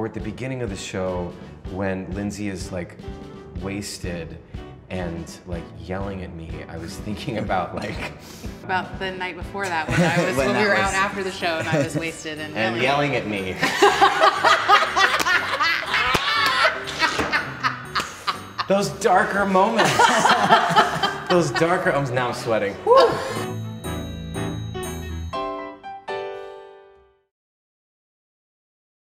at the beginning of the show when Lindsay is like wasted and like yelling at me, I was thinking about like... About the night before that when we were out after the show and I was wasted and yelling at me. Those darker moments. Those darker, now I'm sweating. Woo.